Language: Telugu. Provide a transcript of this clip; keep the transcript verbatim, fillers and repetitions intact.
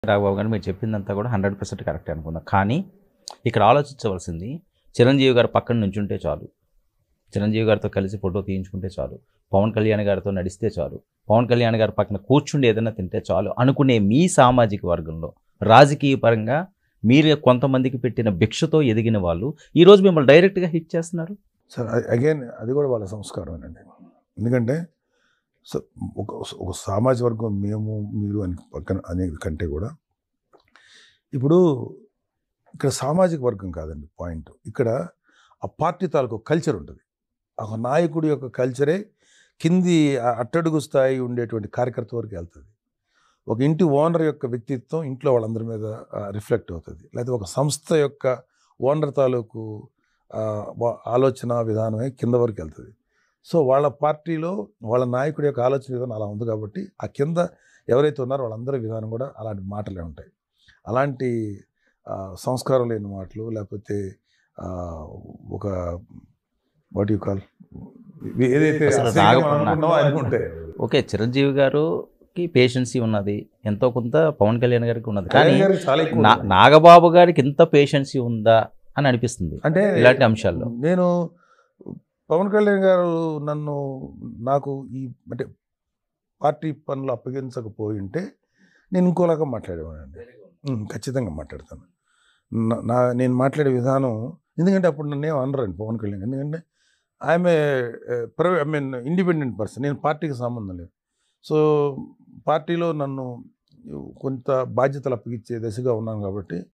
రాఘబాబు గారు మీరు చెప్పిందంతా కూడా హండ్రెడ్ పర్సెంట్ కరెక్ట్ అనుకుందాం. కానీ ఇక్కడ ఆలోచించవలసింది చిరంజీవి గారు పక్కన నుంచుంటే చాలు, చిరంజీవి గారితో కలిసి ఫోటో తీయించుకుంటే చాలు, పవన్ కళ్యాణ్ గారితో నడిస్తే చాలు, పవన్ కళ్యాణ్ గారి పక్కన కూర్చుండి ఏదైనా తింటే చాలు అనుకునే మీ సామాజిక వర్గంలో రాజకీయ పరంగా మీరు కొంతమందికి పెట్టిన భిక్షతో ఎదిగిన వాళ్ళు ఈరోజు మిమ్మల్ని డైరెక్ట్గా హిట్ చేస్తున్నారు. సార్ అగైన్ అది కూడా వాళ్ళ సంస్కారం అండి. ఎందుకంటే సో ఒక ఒక సామాజిక వర్గం మేము మీరు అని పక్కన అనే కంటే కూడా ఇప్పుడు ఇక్కడ సామాజిక వర్గం కాదండి పాయింట్. ఇక్కడ ఆ పార్టీ తాలూకు కల్చర్ ఉంటుంది. ఒక నాయకుడి యొక్క కల్చరే కింది అట్టడుగు స్థాయి ఉండేటువంటి కార్యకర్త వరకు వెళ్తుంది. ఒక ఇంటి ఓనర్ యొక్క వ్యక్తిత్వం ఇంట్లో వాళ్ళందరి మీద రిఫ్లెక్ట్ అవుతుంది. లేకపోతే ఒక సంస్థ యొక్క ఓనర్ తాలూకు ఆలోచన విధానమే కింద వరకు వెళ్తుంది. సో వాళ్ళ పార్టీలో వాళ్ళ నాయకుడి యొక్క ఆలోచన విధానం అలా ఉంది కాబట్టి ఆ కింద ఎవరైతే ఉన్నారో వాళ్ళందరి విధానం కూడా అలాంటి మాటలే ఉంటాయి. అలాంటి సంస్కారం లేని మాటలు లేకపోతే ఒక వాట్ యు కాల్ ఏదైతే ఉంటాయి. ఓకే, చిరంజీవి గారుకి పేషెన్సీ ఉన్నది, ఎంతో కొంత పవన్ కళ్యాణ్ గారికి ఉన్నది, కానీ నాగబాబు గారికి ఇంత పేషెన్సీ ఉందా అని అనిపిస్తుంది అంటే ఇలాంటి అంశాల్లో. నేను పవన్ కళ్యాణ్ గారు నన్ను నాకు ఈ అంటే పార్టీ పనులు అప్పగించకపోయి ఉంటే నేను ఇంకోలాగా మాట్లాడేవాడండి. ఖచ్చితంగా మాట్లాడతాను. నా నేను మాట్లాడే విధానం ఎందుకంటే అప్పుడు నన్ను ఏం అనరండి పవన్ కళ్యాణ్. ఎందుకంటే ఆమె private I mean independent person, నేను పార్టీకి సంబంధం లేదు. సో పార్టీలో నన్ను కొంత బాధ్యతలు అప్పగించే దశగా ఉన్నాను కాబట్టి